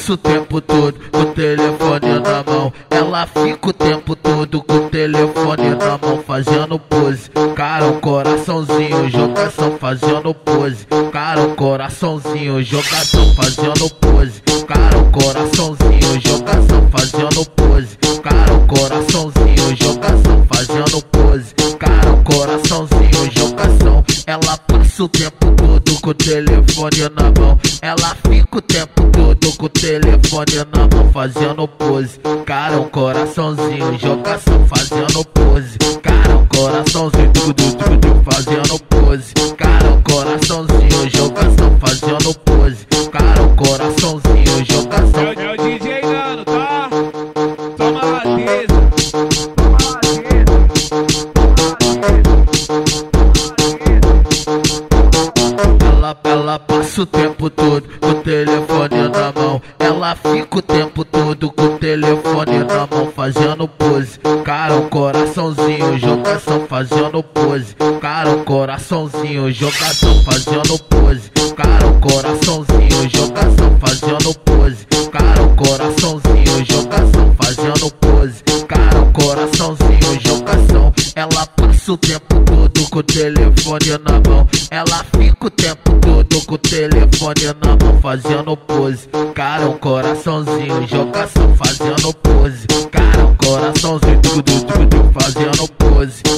passa o tempo todo com o telefone na mão. Ela fica o tempo todo com o telefone na mão, fazendo pose. Cara, um coraçãozinho, jogação, fazendo pose. Cara, um coraçãozinho, jogação, fazendo pose. Cara, um coraçãozinho, jogação, fazendo pose. Cara, um coraçãozinho, jogação, fazendo pose. Cara, um coraçãozinho, jogação. Ela passa o tempo todo com o telefone na mão. Ela fica o tempo todo com o telefone na mão, fazendo pose. Cara, um coraçãozinho, jogação, fazendo pose. Cara, um coraçãozinho, fazendo pose. Cara, um coraçãozinho, jogação, fazendo pose. Cara, um coraçãozinho, jogação. É o DJ Nano, tá? Toma lateza. Ela passa o tempo todo com o telefone na mão. Ela fica o tempo todo com o telefone na mão, fazendo pose. Cara, um coraçãozinho, jogação, fazendo pose. Cara, um coraçãozinho, jogação, fazendo pose. Cara, um coraçãozinho, jogação, fazendo pose. Cara, um coraçãozinho, jogação, fazendo pose. Cara, um coraçãozinho, jogação. Ela passa o tempo todo com o telefone na mão. Ela fica o tempo todo com o telefone na mão, fazendo pose. Cara, um coraçãozinho, jogação, fazendo pose. Cara, um coraçãozinho, fazendo pose.